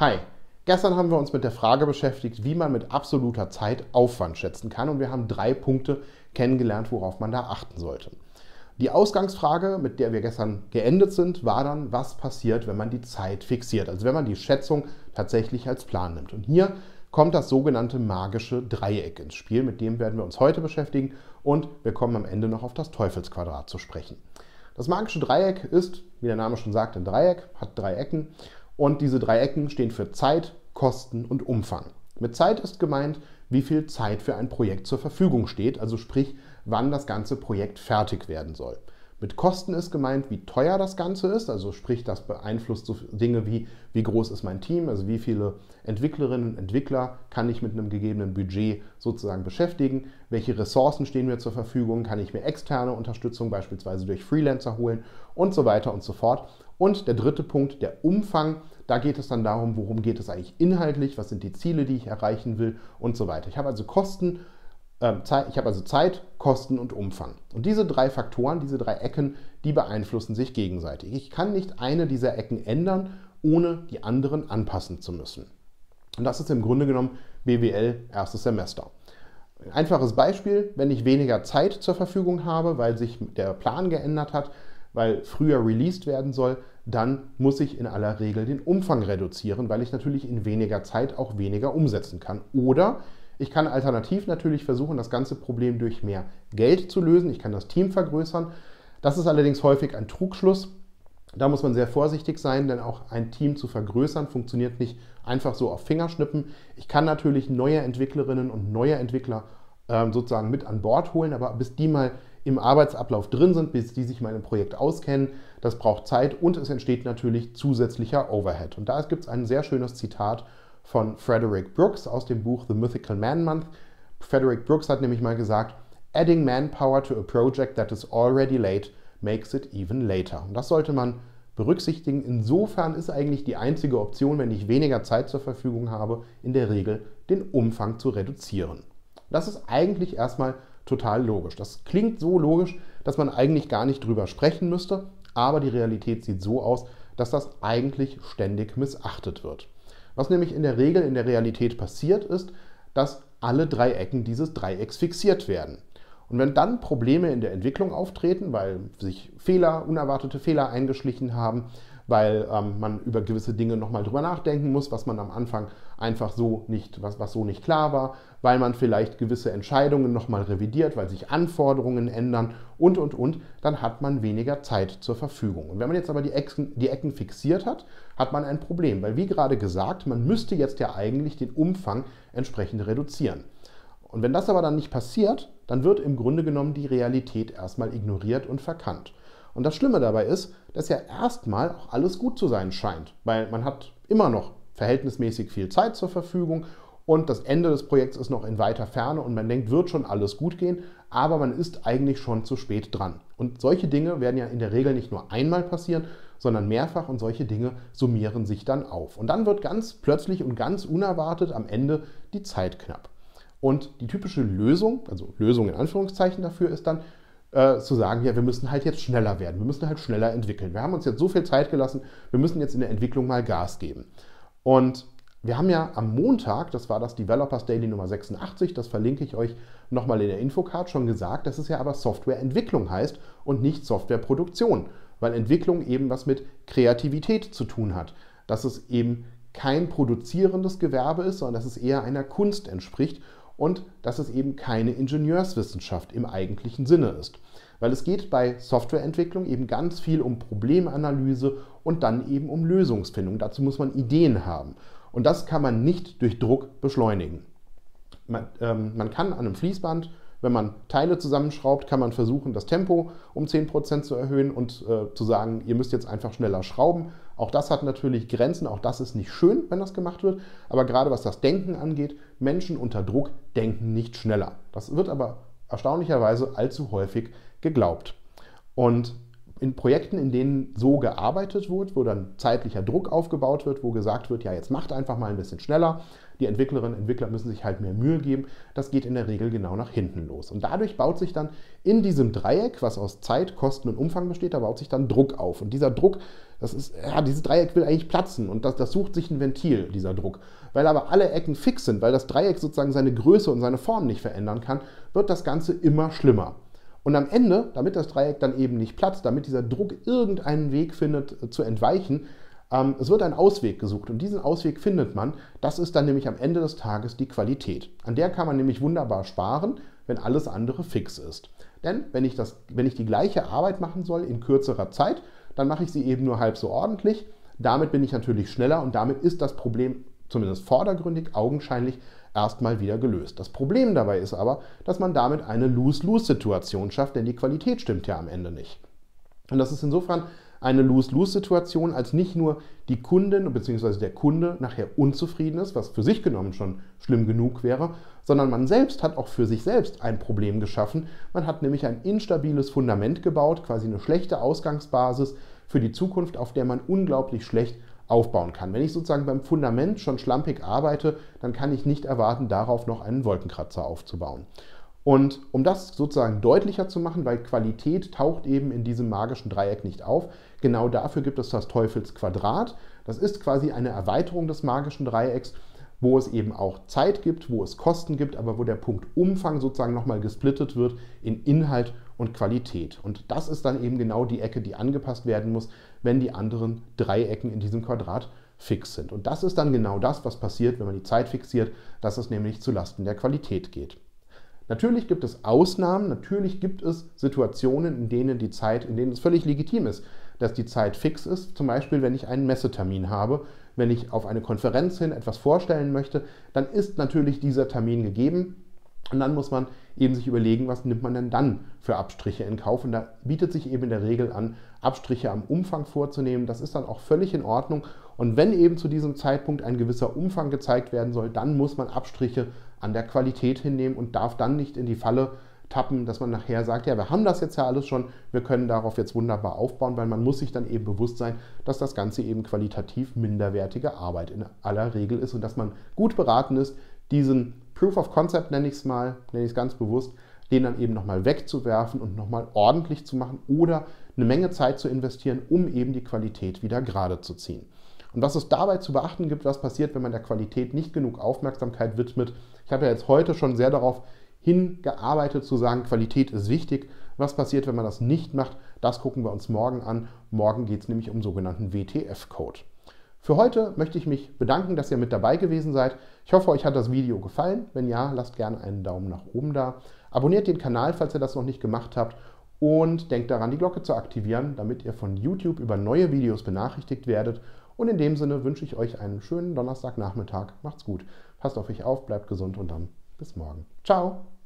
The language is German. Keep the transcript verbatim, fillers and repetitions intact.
Hi, gestern haben wir uns mit der Frage beschäftigt, wie man mit absoluter Zeit Aufwand schätzen kann, und wir haben drei Punkte kennengelernt, worauf man da achten sollte. Die Ausgangsfrage, mit der wir gestern geendet sind, war dann, was passiert, wenn man die Zeit fixiert, also wenn man die Schätzung tatsächlich als Plan nimmt. Und hier kommt das sogenannte magische Dreieck ins Spiel, mit dem werden wir uns heute beschäftigen, und wir kommen am Ende noch auf das Teufelsquadrat zu sprechen. Das magische Dreieck ist, wie der Name schon sagt, ein Dreieck, hat drei Ecken. Und diese drei Ecken stehen für Zeit, Kosten und Umfang. Mit Zeit ist gemeint, wie viel Zeit für ein Projekt zur Verfügung steht, also sprich, wann das ganze Projekt fertig werden soll. Mit Kosten ist gemeint, wie teuer das Ganze ist, also sprich, das beeinflusst so Dinge wie, wie groß ist mein Team, also wie viele Entwicklerinnen und Entwickler kann ich mit einem gegebenen Budget sozusagen beschäftigen, welche Ressourcen stehen mir zur Verfügung, kann ich mir externe Unterstützung beispielsweise durch Freelancer holen und so weiter und so fort. Und der dritte Punkt, der Umfang, da geht es dann darum, worum geht es eigentlich inhaltlich, was sind die Ziele, die ich erreichen will und so weiter. Ich habe also Kosten, äh, Zeit, ich habe also Zeit, Kosten und Umfang. Und diese drei Faktoren, diese drei Ecken, die beeinflussen sich gegenseitig. Ich kann nicht eine dieser Ecken ändern, ohne die anderen anpassen zu müssen. Und das ist im Grunde genommen B W L erstes Semester. Ein einfaches Beispiel, wenn ich weniger Zeit zur Verfügung habe, weil sich der Plan geändert hat, weil früher released werden soll, dann muss ich in aller Regel den Umfang reduzieren, weil ich natürlich in weniger Zeit auch weniger umsetzen kann. Oder ich kann alternativ natürlich versuchen, das ganze Problem durch mehr Geld zu lösen. Ich kann das Team vergrößern. Das ist allerdings häufig ein Trugschluss. Da muss man sehr vorsichtig sein, denn auch ein Team zu vergrößern funktioniert nicht einfach so auf Fingerschnippen. Ich kann natürlich neue Entwicklerinnen und neue Entwickler äh, sozusagen mit an Bord holen, aber bis die mal im Arbeitsablauf drin sind, bis die sich mal im Projekt auskennen, das braucht Zeit, und es entsteht natürlich zusätzlicher Overhead. Und da gibt es ein sehr schönes Zitat von Frederick Brooks aus dem Buch The Mythical Man Month. Frederick Brooks hat nämlich mal gesagt, "Adding manpower to a project that is already late makes it even later." Und das sollte man berücksichtigen. Insofern ist eigentlich die einzige Option, wenn ich weniger Zeit zur Verfügung habe, in der Regel den Umfang zu reduzieren. Das ist eigentlich erstmal total logisch. Das klingt so logisch, dass man eigentlich gar nicht drüber sprechen müsste, aber die Realität sieht so aus, dass das eigentlich ständig missachtet wird. Was nämlich in der Regel in der Realität passiert, ist, dass alle drei Ecken dieses Dreiecks fixiert werden. Und wenn dann Probleme in der Entwicklung auftreten, weil sich Fehler, unerwartete Fehler eingeschlichen haben, weil ähm, man über gewisse Dinge nochmal drüber nachdenken muss, was man am Anfang einfach so nicht, was, was so nicht klar war, weil man vielleicht gewisse Entscheidungen nochmal revidiert, weil sich Anforderungen ändern und, und, und, dann hat man weniger Zeit zur Verfügung. Und wenn man jetzt aber die Ecken, die Ecken fixiert hat, hat man ein Problem, weil wie gerade gesagt, man müsste jetzt ja eigentlich den Umfang entsprechend reduzieren. Und wenn das aber dann nicht passiert, dann wird im Grunde genommen die Realität erstmal ignoriert und verkannt. Und das Schlimme dabei ist, dass ja erstmal auch alles gut zu sein scheint, weil man hat immer noch verhältnismäßig viel Zeit zur Verfügung und das Ende des Projekts ist noch in weiter Ferne und man denkt, wird schon alles gut gehen, aber man ist eigentlich schon zu spät dran. Und solche Dinge werden ja in der Regel nicht nur einmal passieren, sondern mehrfach, und solche Dinge summieren sich dann auf. Und dann wird ganz plötzlich und ganz unerwartet am Ende die Zeit knapp. Und die typische Lösung, also Lösung in Anführungszeichen dafür, ist dann, Äh, zu sagen, ja, wir müssen halt jetzt schneller werden, wir müssen halt schneller entwickeln. Wir haben uns jetzt so viel Zeit gelassen, wir müssen jetzt in der Entwicklung mal Gas geben. Und wir haben ja am Montag, das war das Developers Daily Nummer sechsundachtzig, das verlinke ich euch nochmal in der Infocard, schon gesagt, dass es ja aber Softwareentwicklung heißt und nicht Softwareproduktion, weil Entwicklung eben was mit Kreativität zu tun hat, dass es eben kein produzierendes Gewerbe ist, sondern dass es eher einer Kunst entspricht und dass es eben keine Ingenieurswissenschaft im eigentlichen Sinne ist. Weil es geht bei Softwareentwicklung eben ganz viel um Problemanalyse und dann eben um Lösungsfindung. Dazu muss man Ideen haben. Und das kann man nicht durch Druck beschleunigen. Man, ähm, man kann an einem Fließband, wenn man Teile zusammenschraubt, kann man versuchen, das Tempo um zehn Prozent zu erhöhen und äh, zu sagen, ihr müsst jetzt einfach schneller schrauben. Auch das hat natürlich Grenzen, auch das ist nicht schön, wenn das gemacht wird. Aber gerade was das Denken angeht, Menschen unter Druck denken nicht schneller. Das wird aber erstaunlicherweise allzu häufig geglaubt. Und in Projekten, in denen so gearbeitet wird, wo dann zeitlicher Druck aufgebaut wird, wo gesagt wird, ja, jetzt macht einfach mal ein bisschen schneller, die Entwicklerinnen und Entwickler müssen sich halt mehr Mühe geben, das geht in der Regel genau nach hinten los. Und dadurch baut sich dann in diesem Dreieck, was aus Zeit, Kosten und Umfang besteht, da baut sich dann Druck auf. Und dieser Druck, das ist, ja, dieses Dreieck will eigentlich platzen und das, das sucht sich ein Ventil, dieser Druck. Weil aber alle Ecken fix sind, weil das Dreieck sozusagen seine Größe und seine Form nicht verändern kann, wird das Ganze immer schlimmer. Und am Ende, damit das Dreieck dann eben nicht platzt, damit dieser Druck irgendeinen Weg findet äh, zu entweichen, ähm, es wird ein Ausweg gesucht. Und diesen Ausweg findet man. Das ist dann nämlich am Ende des Tages die Qualität. An der kann man nämlich wunderbar sparen, wenn alles andere fix ist. Denn wenn ich, das, wenn ich die gleiche Arbeit machen soll in kürzerer Zeit, dann mache ich sie eben nur halb so ordentlich. Damit bin ich natürlich schneller und damit ist das Problem zumindest vordergründig, augenscheinlich erstmal wieder gelöst. Das Problem dabei ist aber, dass man damit eine Lose-Lose-Situation schafft, denn die Qualität stimmt ja am Ende nicht. Und das ist insofern eine Lose-Lose-Situation, als nicht nur die Kundin bzw. der Kunde nachher unzufrieden ist, was für sich genommen schon schlimm genug wäre, sondern man selbst hat auch für sich selbst ein Problem geschaffen. Man hat nämlich ein instabiles Fundament gebaut, quasi eine schlechte Ausgangsbasis für die Zukunft, auf der man unglaublich schlecht aufbauen kann. Wenn ich sozusagen beim Fundament schon schlampig arbeite, dann kann ich nicht erwarten, darauf noch einen Wolkenkratzer aufzubauen. Und um das sozusagen deutlicher zu machen, weil Qualität taucht eben in diesem magischen Dreieck nicht auf, genau dafür gibt es das Teufelsquadrat. Das ist quasi eine Erweiterung des magischen Dreiecks, wo es eben auch Zeit gibt, wo es Kosten gibt, aber wo der Punkt Umfang sozusagen nochmal gesplittet wird in Inhalt und Qualität. Und das ist dann eben genau die Ecke, die angepasst werden muss, wenn die anderen Dreiecken in diesem Quadrat fix sind. Und das ist dann genau das, was passiert, wenn man die Zeit fixiert, dass es nämlich zulasten der Qualität geht. Natürlich gibt es Ausnahmen, natürlich gibt es Situationen, in denen die Zeit, in denen es völlig legitim ist, dass die Zeit fix ist. Zum Beispiel, wenn ich einen Messetermin habe, wenn ich auf eine Konferenz hin etwas vorstellen möchte, dann ist natürlich dieser Termin gegeben. Und dann muss man eben sich überlegen, was nimmt man denn dann für Abstriche in Kauf. Und da bietet sich eben in der Regel an, Abstriche am Umfang vorzunehmen. Das ist dann auch völlig in Ordnung. Und wenn eben zu diesem Zeitpunkt ein gewisser Umfang gezeigt werden soll, dann muss man Abstriche an der Qualität hinnehmen und darf dann nicht in die Falle tappen, dass man nachher sagt, ja, wir haben das jetzt ja alles schon, wir können darauf jetzt wunderbar aufbauen, weil man muss sich dann eben bewusst sein, dass das Ganze eben qualitativ minderwertige Arbeit in aller Regel ist und dass man gut beraten ist, diesen Proof of Concept, nenne ich es mal, nenne ich es ganz bewusst, den dann eben nochmal wegzuwerfen und nochmal ordentlich zu machen oder eine Menge Zeit zu investieren, um eben die Qualität wieder gerade zu ziehen. Und was es dabei zu beachten gibt, was passiert, wenn man der Qualität nicht genug Aufmerksamkeit widmet. Ich habe ja jetzt heute schon sehr darauf hingearbeitet zu sagen, Qualität ist wichtig. Was passiert, wenn man das nicht macht, das gucken wir uns morgen an. Morgen geht es nämlich um sogenannten W T F-Code. Für heute möchte ich mich bedanken, dass ihr mit dabei gewesen seid. Ich hoffe, euch hat das Video gefallen. Wenn ja, lasst gerne einen Daumen nach oben da. Abonniert den Kanal, falls ihr das noch nicht gemacht habt. Und denkt daran, die Glocke zu aktivieren, damit ihr von YouTube über neue Videos benachrichtigt werdet. Und in dem Sinne wünsche ich euch einen schönen Donnerstagnachmittag. Macht's gut. Passt auf euch auf, bleibt gesund und dann bis morgen. Ciao!